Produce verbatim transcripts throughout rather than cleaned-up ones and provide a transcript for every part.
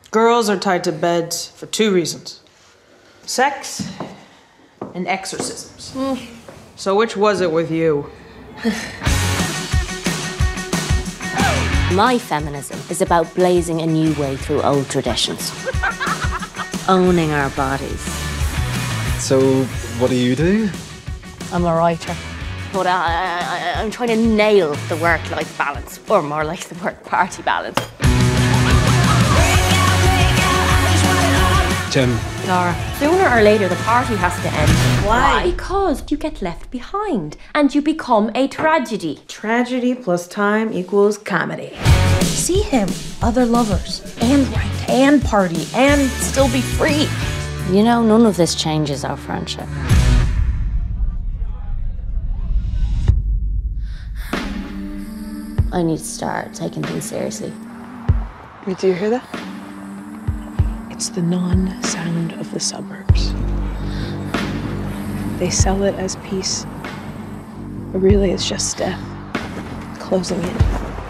Girls are tied to beds for two reasons. Sex and exorcisms. Mm. So which was it with you? My feminism is about blazing a new way through old traditions. Owning our bodies. So, what do you do? I'm a writer. But I, I, I'm trying to nail the work-life balance, or more like the work-party balance. Jim. Laura. Sooner or later, the party has to end. Why? Because you get left behind, and you become a tragedy. Tragedy plus time equals comedy. See him, other lovers, and write, and party, and still be free. You know, none of this changes our friendship. I need to start taking things seriously. Do you hear that? It's the non-sound of the suburbs. They sell it as peace, but really it's just death, closing in.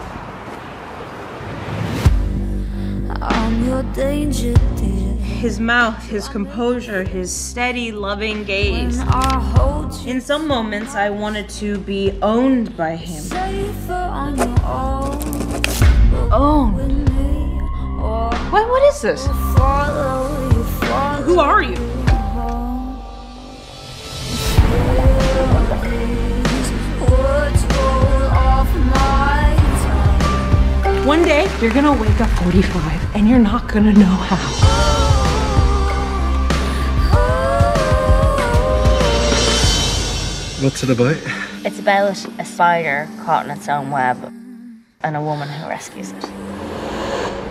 I'm your danger, dear. His mouth, his composure, his steady, loving gaze. When I hold you In some moments, I wanted to be owned by him. safer on your own. Owned? With me, or What, what is this? follow you, follow Who are you? home. These words roll off my tongue. One day, you're gonna wake up forty-five, and you're not gonna know how. What's it about? It's about a spider caught in its own web and a woman who rescues it.